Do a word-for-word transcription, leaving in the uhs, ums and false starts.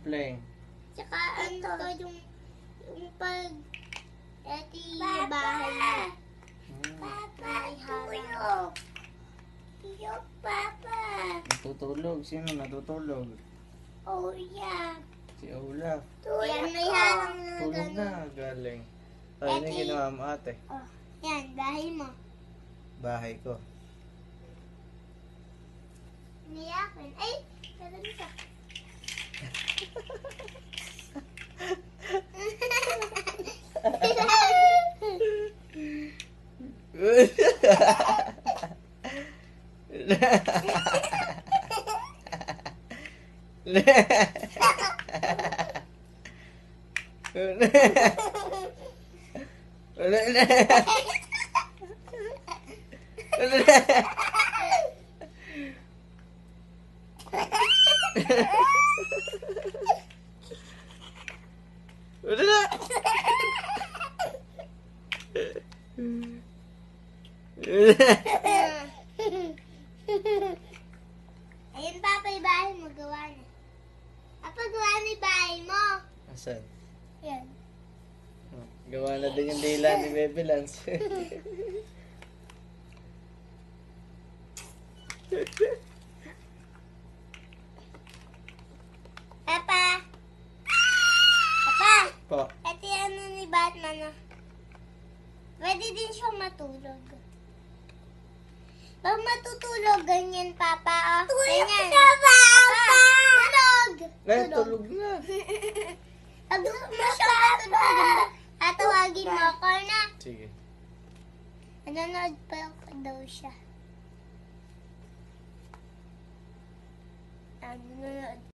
airplane. Tsaka ano to, yung, yung pag, eto yung bahay. Hmm. Papa, tuyo. Tuyo, Papa. Natutulog. Sino natutulog? Oh, yeah. Si Olaf. Yan, may harang na Tulog gano'n. na. Galing. Ay, ano yung ginawa mo, ate? Oh, yan, bahay mo. Bahay ko. Niyakin. Ay, meron ka. Ayun, Papa, yung bahay mo, gawa na. Papa, gawa na yung bahay mo. Asan? Yan. Oh, gawa na din yung dila ni Bebe Lance. Papa! Papa! Po. Ito yung ano ni Batman, ah. Pwede din siyang matulog. Pag matutulog, ganyan, Papa, oh. Tulog na, Papa! Tulog! Eh, tulog na. Pag gusto mo siyang matulog, tatawagin mo ako na. Sige. Nanonood pa daw siya. Ah, nanonood.